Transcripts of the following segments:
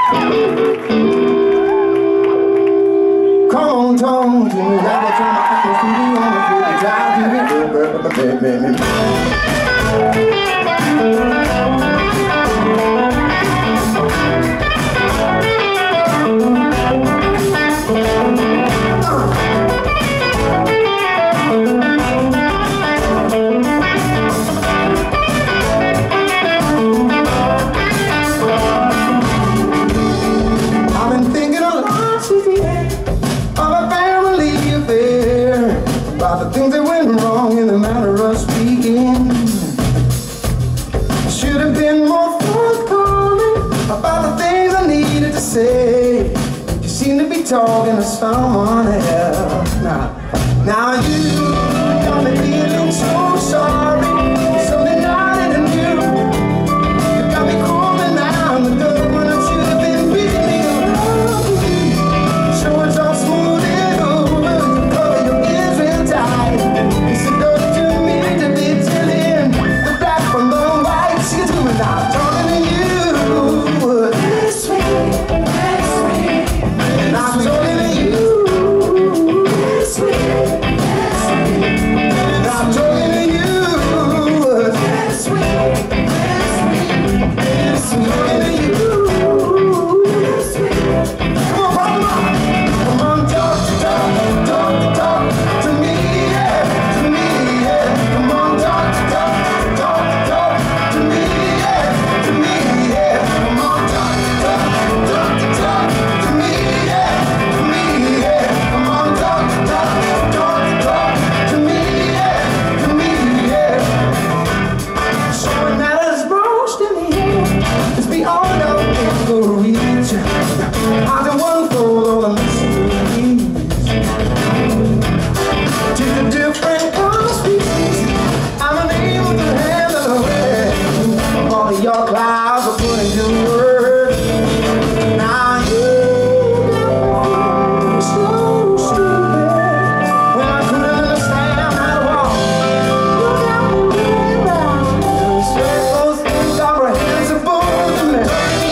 Come on, talk to me. Gotta turn my eyes to the only thing that drives me. About the things that went wrong in the matter of speaking. Should have been more forthcoming about the things I needed to say. You seem to be talking to someone else. Now you got me feeling so sorry. Something I didn't do. You got me crawling down the door when I should have been beating me around. Sure it's all smooth and over. You said up to me to be telling the black from the white. See to me now, talking to you. This way, and I'm talking to you. This way, and I'm talking to you. This way, and I'm talking to you. Come on, come on, talk to me. Your clouds are put into words. Now you're so stupid. When I couldn't understand how to walk, look at me around. Those things comprehensible to me.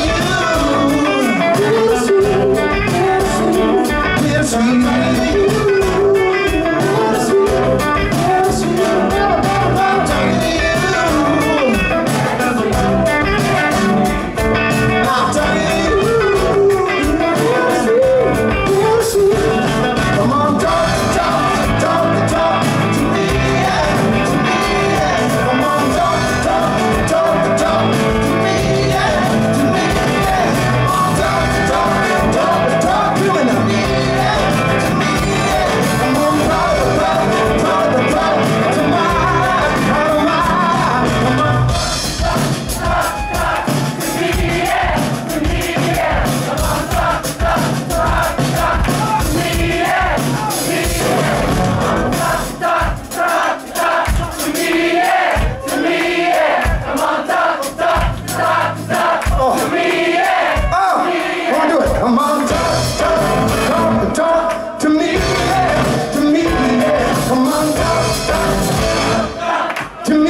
Yes,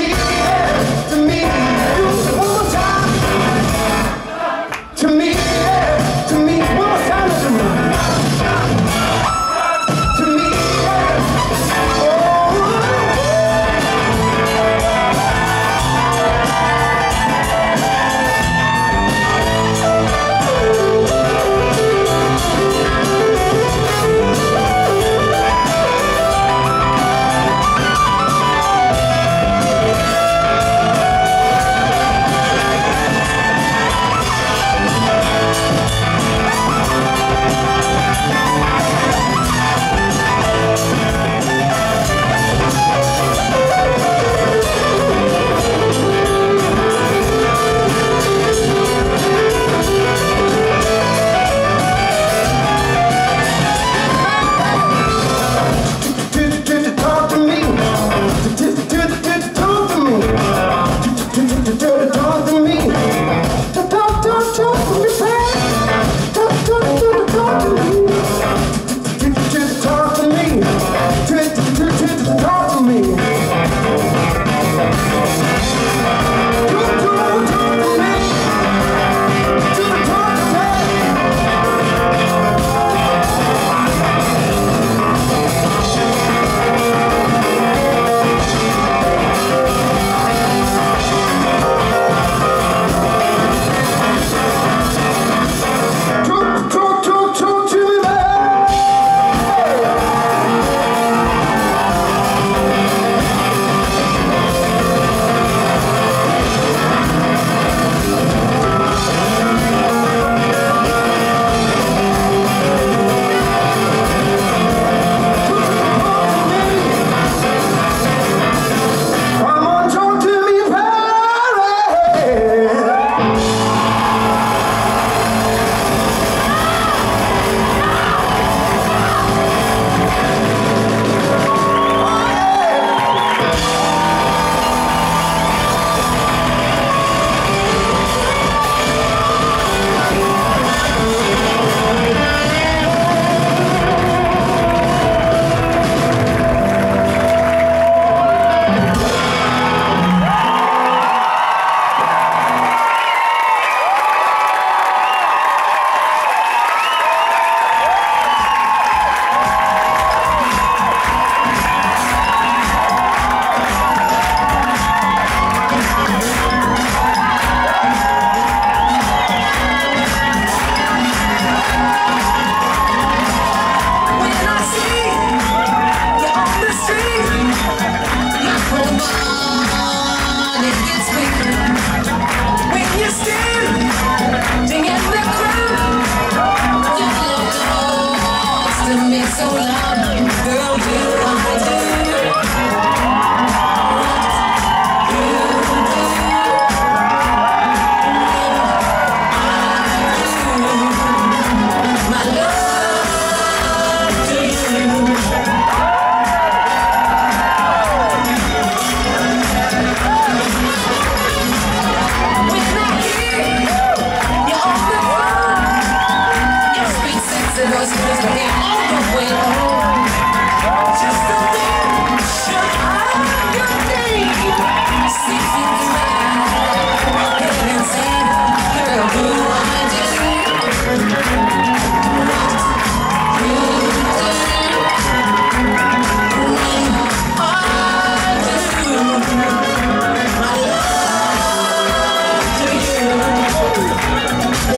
to me.